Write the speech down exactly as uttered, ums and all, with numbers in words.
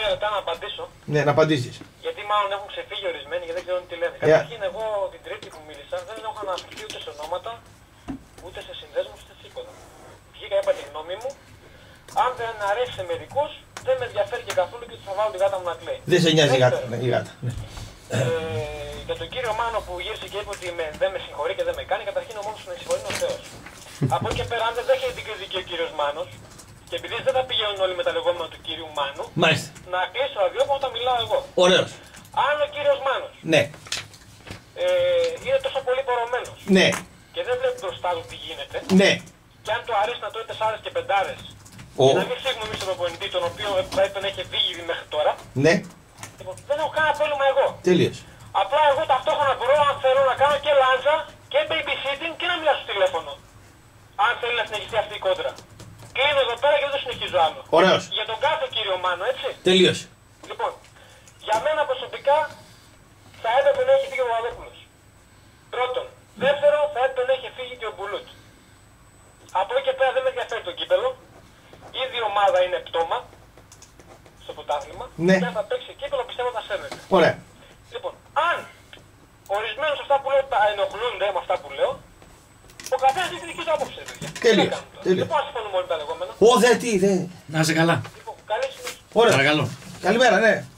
λεπτά να απαντήσω. Ναι, να απαντήσεις. Γιατί μάλλον έχουν ξεφύγει ορισμένοι και δεν ξέρουν τι λένε. Καταρχήν, εγώ την Τρίτη που μίλησα δεν έχω αναφερθεί ούτε σε ονόματα, ούτε σε συνδέσμους, ούτε σε τίποτα. Βγήκα, είπα τη γνώμη μου. Αν δεν αρέσει σε μερικούς, δεν με ενδιαφέρει και καθόλου και θα βάλω τη γάτα μου να κλαίει. Δεν σε νοιάζει η γάτα. Ναι, η γάτα. Ε, για τον κύριο Μάνο που γύρισε και είπε ότι με, δεν με συγχωρεί και δεν με κάνει, καταρχήν ο μόνος που με συγχωρεί είναι ο Θεός. Από εκεί και πέρα, αν δεν δέχεται την κριτική ο κύριος Μάνος, και επειδή δεν θα πηγαίνουν όλοι με τα λεγόμενα του κύριου Μάνου, μάλιστα, να κλείσω ραδιόφωνο όταν μιλάω εγώ. Ωραίος. Αν ο κύριος Μάνος ναι. ε, είναι τόσο πολύ πορωμένος ναι. και δεν βλέπει μπροστά του τι γίνεται, ναι. και αν του αρέσει να τρώει τεσσάρες και πεντάρες, oh. και να μην φύγουμε εμείς τον προπονητή, τον οποίο πρέπει να έχει βγει ήδη μέχρι τώρα, ναι. λοιπόν, δεν έχω κανένα πρόβλημα εγώ. Τελείως. Απλά εγώ ταυτόχρονα μπορώ, αν θέλω, να κάνω και λάντζα και babysitting και να μιλάω στο τηλέφωνο. Αν θέλει να συνεχιστεί αυτή η κόντρα. Κλείνω εδώ πέρα και δεν το συνεχίζω άλλο. Ωραίος. Για τον κάθε κύριο Μάνο, έτσι. Τελείως. Λοιπόν, για μένα προσωπικά θα έπρεπε να έχει φύγει ο Παπαδόπουλος. Πρώτον. Δεύτερον, θα έπρεπε να έχει φύγει και ο Μπουλούτ. Από εκεί και πέρα δεν με ενδιαφέρει το κύπελο. Ήδη η ομάδα είναι πτώμα στο πρωτάθλημα. Ναι. Και αν θα παίξει κύπελο πιστεύω θα σέρνεται. Ωραία. Λοιπόν, αν ορισμένους αυτά που λέω τα ενοχλούνται με αυτά που λέω, ο καθένας έχει τη δική του άποψη. Τέλειος. Δεν μπορώ να συμφωνούμε όλοι τα λεγόμενα. Ω, δε τι, δε. Να είσαι καλά. Λοιπόν, καλή συνέχεια. Ωραία. Παρακαλώ. Καλημέρα, ναι.